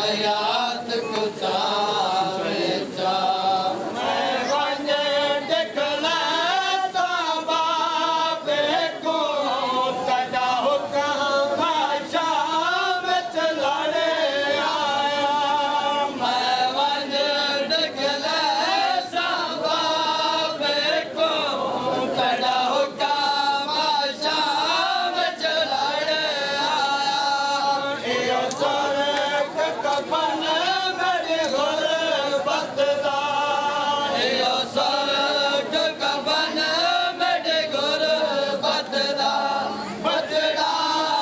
मयात कुचावे चा मैं वंजे दिखला साबा को तदा हुक्म शाम चलाड़े आया मैं वंजे दिखला साबा को तदा हुक्म शाम चलाड़े आया यो सरक कफन मेरे गुरबत दा यो सरक कफन मेरे गुरबत दा बजड़ा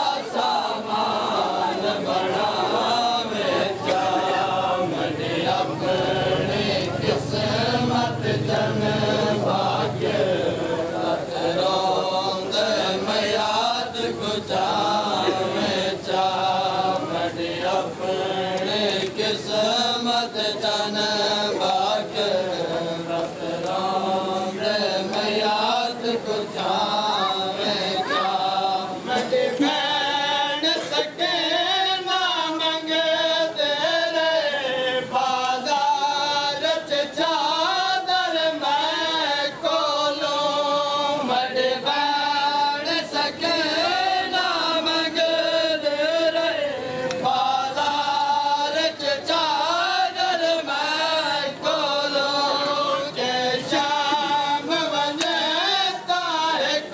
सामान बनावे चा मेरे अपने किस्मत जन भाग्य रोंद मयात कुचावे चा मेरे अपने किस्मत जन भाग्य रोंद मयात कुचावे चा मेरे भैन सके ना मंगे तेरे बाजार च चादर मैं कोलो मेरे भैन सके ना मंगे तेरे बाजार च चादर मैं कोलो के शाम वने तारिक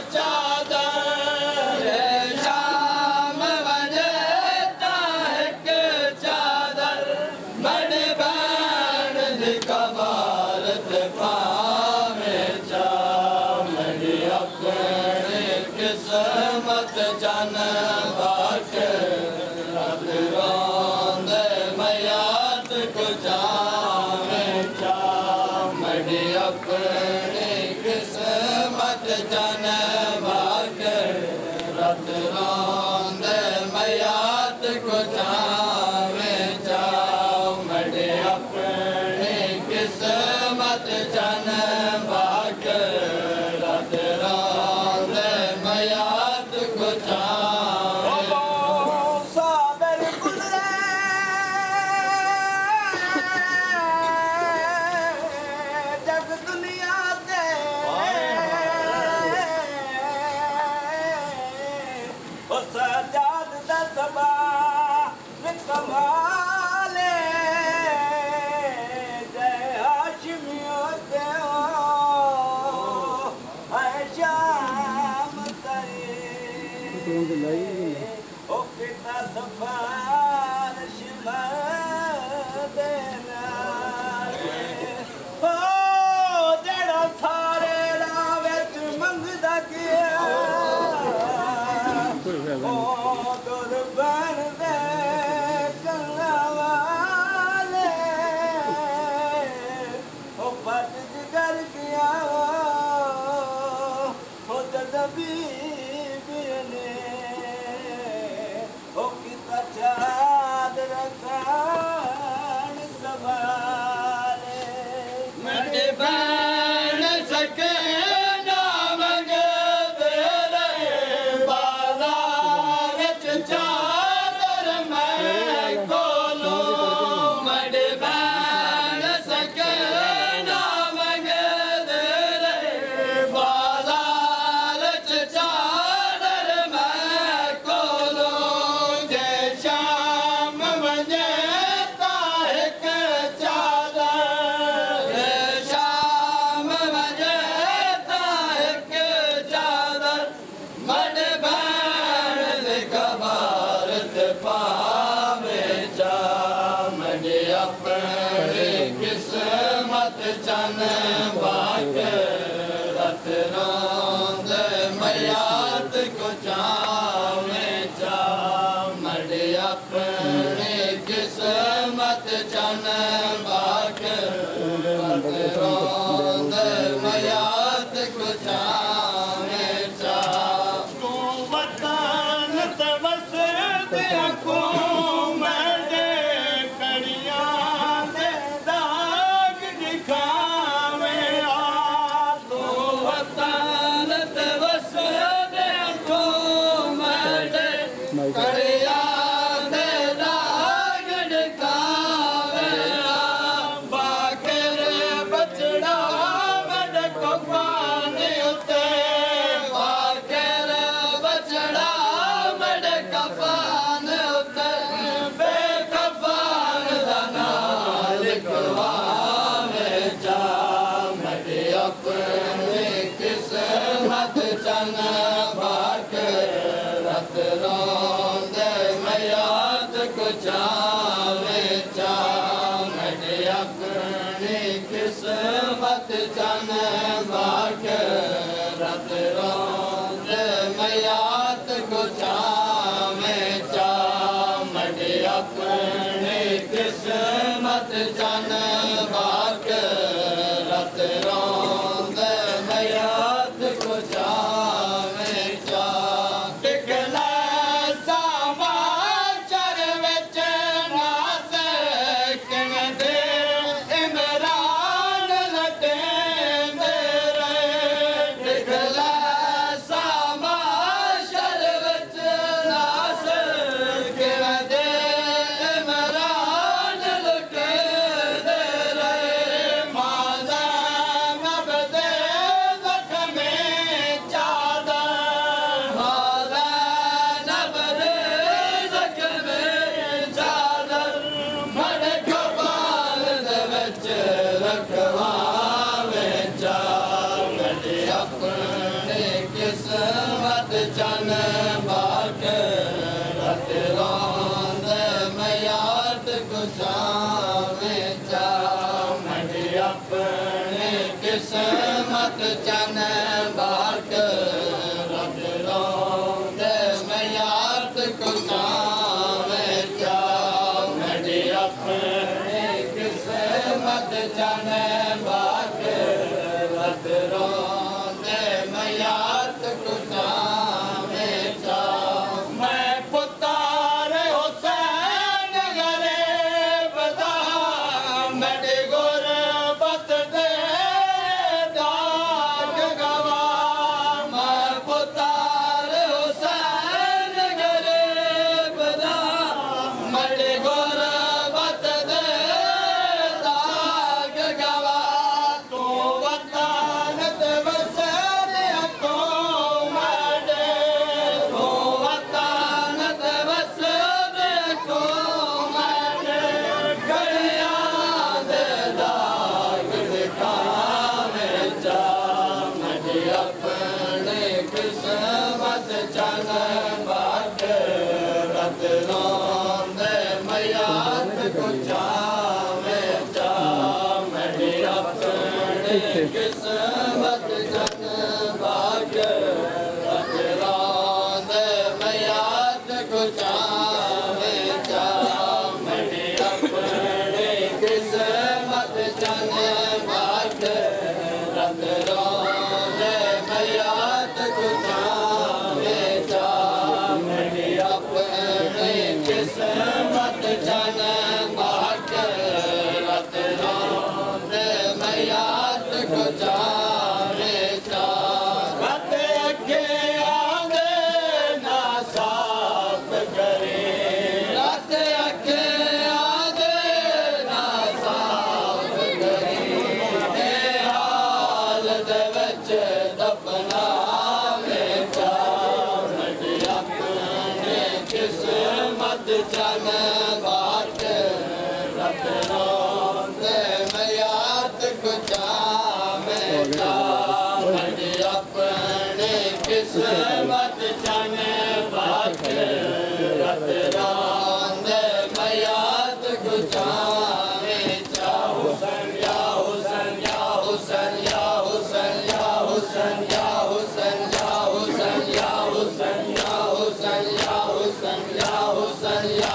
चादर शाम वने तारिक चादर मेरे भैन दी कबारत पावे चा मेरी अपने किस्मत जन भाग्य रब रोंद मयात कुचावे चा मेरी अपने किस्मत जन भाग्य रब रोंद मयात कुचावे चा मेरे अपने किस्मत जन भाग्य रब रोंद मयात कुचावे साबर गुजरे जग दुनिया दे ओ सजाद दा सबा कमाले जय हाशमियो दे है शाम तरे ओ पिता सफारश देना ओ जेड़ा सारे रावे च मंगदा गया ओ कुर्बान दे कल्ला वाले ओ पट जिगर गया ओ जदबी बिने ओ किता चादर कान सवाले मेरे भैन सके ना मंगे तेरे बाजार च चादर मैं कोलो मेरे भैन सके ना मंगे तेरे बाजार च चादर मैं कोलो जे शाम वने तारिक चादर शाम वने तारिक चादर मेरे भैन दी कबारत पावे चा मेरे अपने किस्मत जन भाग्य रत रोंद मयात कुचावे चा मेरे अपने किस्मत जन भाग्य रत रोंद मयात कुचावे चा तू वतन तवस दे को मेरे कड़ियां दे दाग दिखावे आ तू वतन तवस दे को मेरे कड़िया दे दाग चावे चामट अपनी किस्मत चन बाक रत रोंद मयात को चावे चामट अपनी किस्मत चन बाक रत रोंद मयात को चावे चा चन बाक रत रोंद मयात को चावे चामट अपनी किस्मत चन बाक रत रोंद मयात को चावे चामट अपनी किस्मत चन बाक रत रोंद मयात को चन बाक रत रोंद मयात को चावे चामट अपनी किस्मत चन बाक रत रोंद मयात को चावे चामट अपनी किस्मत चन बाक रत रोंद मयात को किस्मत चन बाक रत रोंद मयात को चावे रत अखे आंदे ना साफ करे रत अखे आंदे ना साफ करे हाल दे विच दफनावे चामट अपनी किस्मत चन बाक रत रोंद मयात को चावे चामट अपनी किस्मत चन बाक रत रोंद मयात को चावे हुसैन या हुसैन या हुसैन या हुसैन या हुसैन या हुसैन या हुसैन या हुसैन या हुसैन या हुसैन या हुसैन या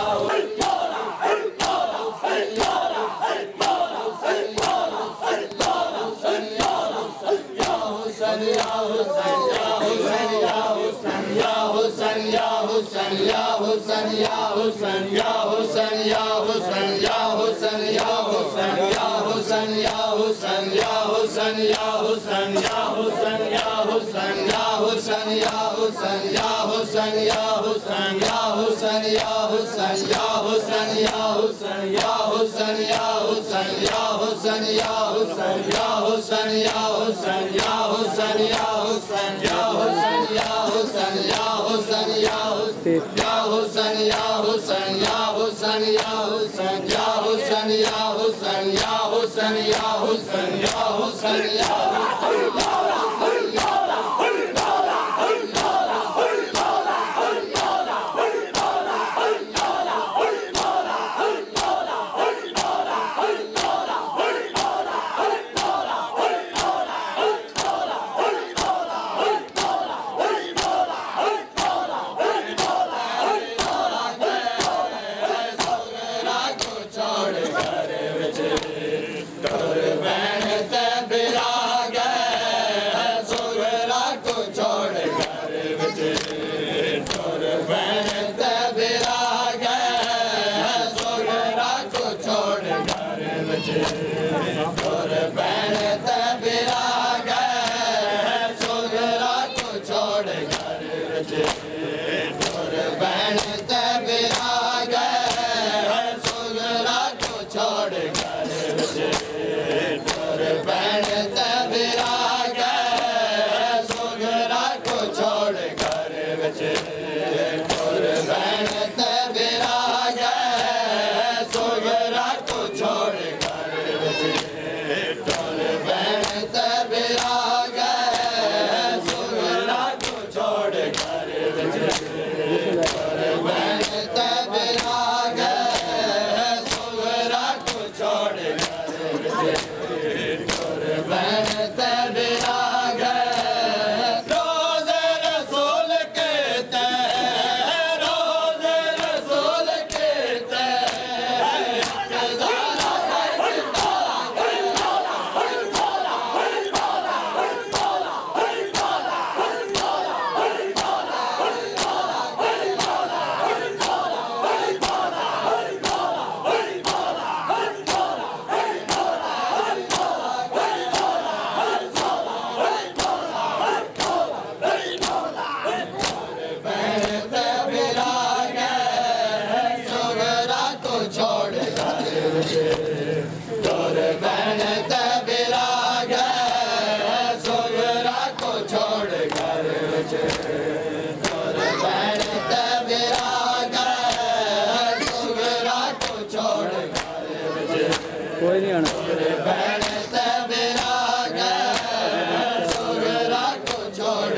तोर बहन तबिराग सुगरा को छोड़ घर तोर बहन तबिराग सुगरा को छोड़ कोई नहीं आना बहन तबिराग सुगरा को छोड़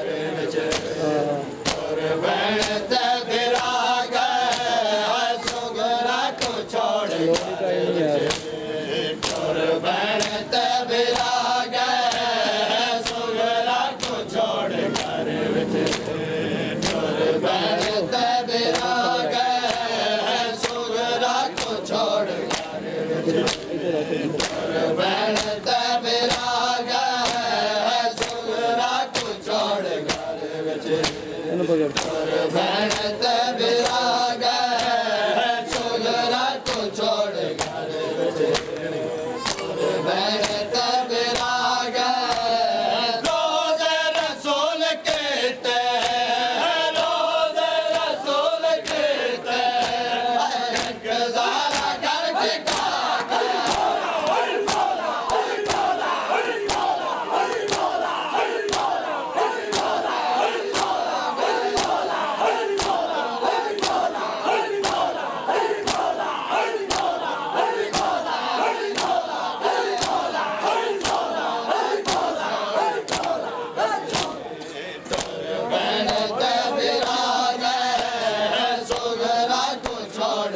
तोर बहन तबिराग सुगरा को छोड़ तोर बहन तबिराग सुगरा को छोड़ तोर बहन तबिराग सुगरा को छोड़ तोर बहन तबिराग सुगरा को छोड़ तोर बहन तबिराग सुगरा को छोड़ तोर बहन तबिराग रोज़ रसूल कहते रोज़ रसूल कहते गुज़ारा करके बहन तबिराग सुगरा को छोड़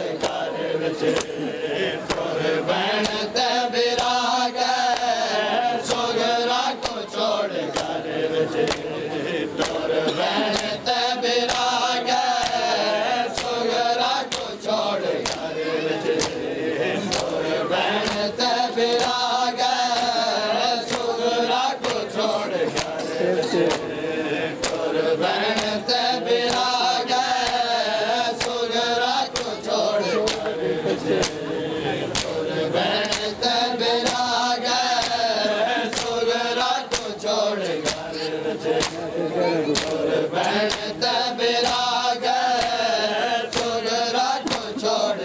तोर बहन तबिराग सुगरा को छोड़ तोर बहन तबिराग सुगरा को छोड़ तोर बहन तबिराग सुगरा को छोड़ तोर बहन तबिराग सुगरा को छोड़ तोर बहन तबिराग सुगरा को छोड़ तोर बहन तबिराग सुगरा को छोड़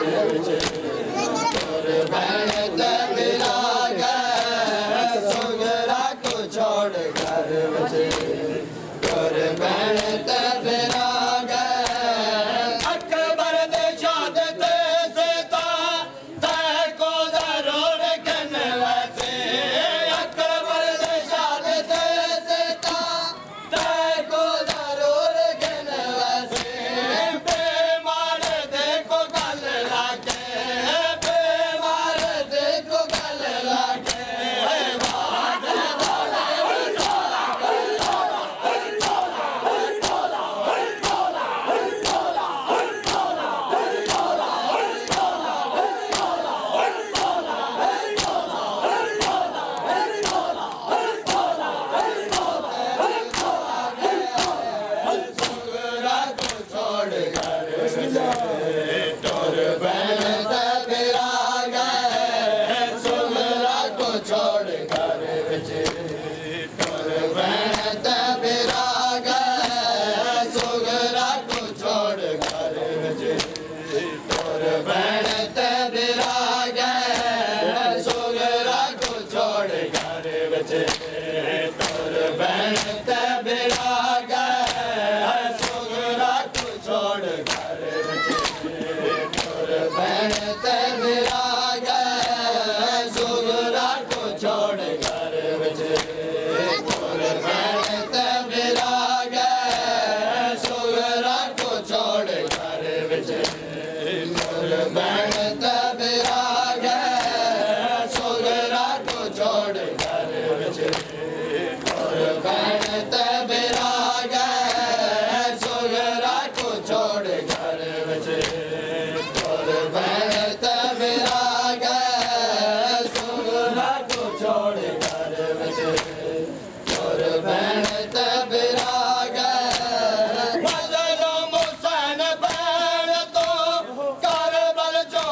तोर बहन तबिराग सुगरा को छोड़ तोर बहन तबिराग अकबर दे शादत से को जरूर करने वैसे अकबर दे शादत से को जरूर करने वैसे बेमार देखो गल लागे बेमार देखो गल लागे सुगरा को छोड़ तोर बहन तबिराग सुगरा को छोड़ तोर बहन तबिराग सुगरा को छोड़ तोर बहन तबिराग सुगरा को छोड़ तोर बहन तबिराग सुगरा को छोड़ तोर बहन तबिराग सुगरा को छोड़ तोर बहन तबिराग सुगरा को छोड़ तोर बहन तबिराग सुगरा को छोड़ तोर बहन तबिराग सुगरा को छोड़ तोर बहन तबिराग सुगरा को छोड़ तोर बहन तबिराग मजलूम हुसैन बहन तो करबल जो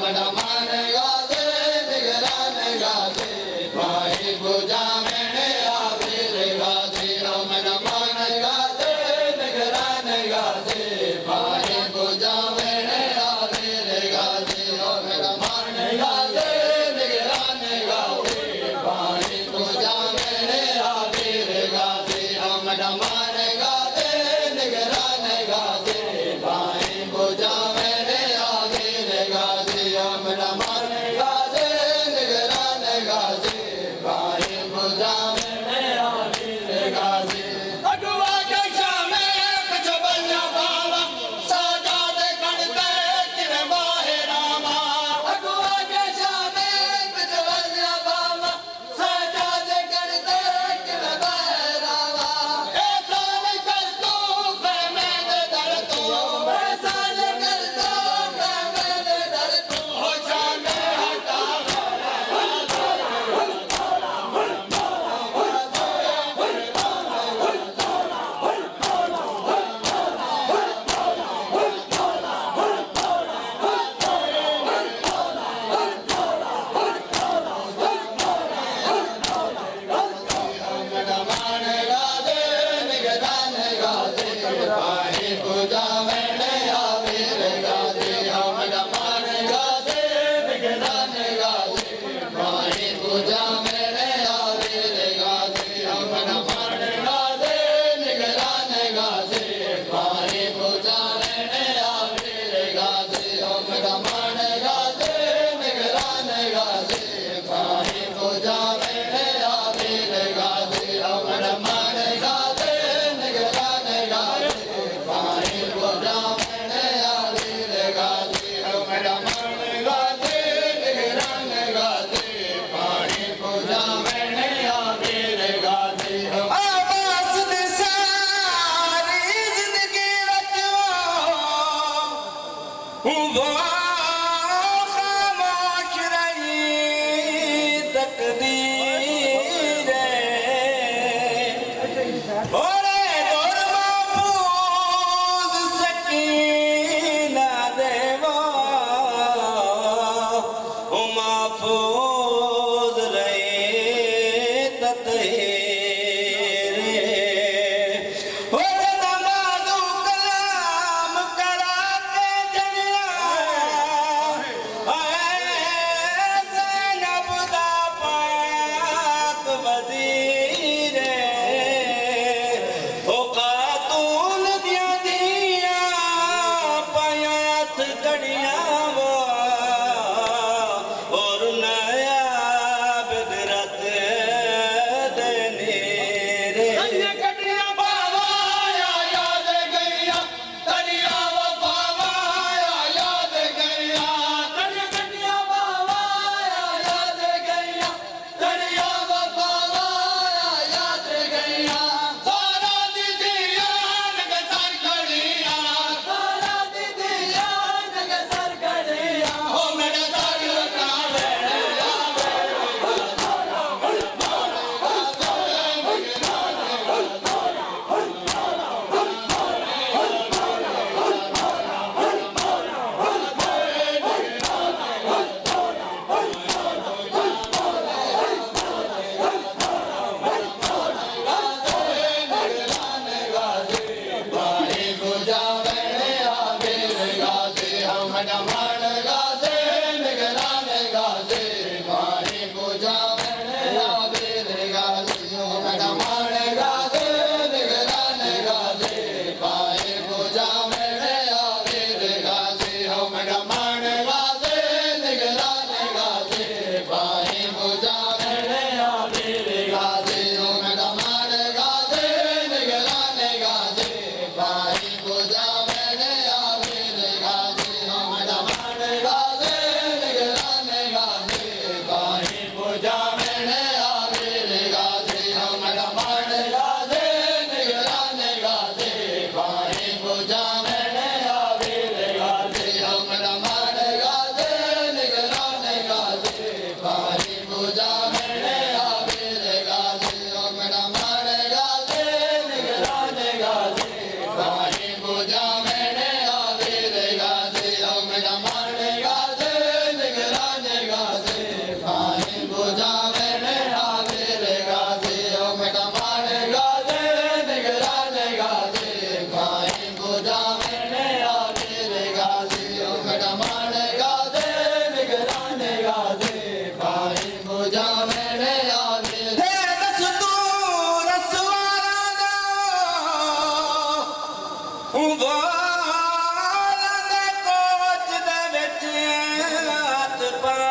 मेरा मान गाजे निगरान गाजे भाई पूजा मैंने आबिर गाजे मेरा मान गाजे निगरान गाजे भाई पूजा मैंने आबिर गाजे मेरा मान गाजे निगरान गाजे भाई पूजा मैंने आबिर गाजे मेरा मान गाजे निगरान गाजे भाई पूजा मैंने आबिर गाजे मेरा मान गाजे निगरान गाजे भाई पूजा मैंने आबिर गाजे अगुआ के शामे कुछ बन्या बाबा साजाद करते किरे बाहे रामा अगुआ के शामे कुछ बन्या बाबा साजाद करते किरे बाहे रामा ऐसा नहीं कर तू मैं डर तू ऐसा नहीं कर तू मैं डर तू हो शामे हटा मेरा मान गाजे निगरान गाजे भाई पूजा मैंने आबिर गाजे मेरा मान गाजे निगरान गाजे भाई पूजा मैंने आबिर गाजे मेरा मान गाजे निगरान गाजे भाई पूजा मैंने आबिर गाजे मेरा मान गाजे निगरान गाजे भाई पूजा मैंने आबिर गाजे मेरा मान गाजे निगरान गाजे भाई पूजा मैंने आबिर गाजे मेरा मान गाजे निगरान गाजे भाई पूजा मैंने आबिर गाजे आवाज़ दे सारी जिंदगी रचवा वो खामोश रही तकदीर ओरे दूर महफूज सकीना देवा महफूज रहे ततहीर हो नमाज़ो कलाम करा के जनिया ज़ैनब दा पाक वज़ीर ओ खातून दिया दिया पयात कड़िया और नए हाथ पा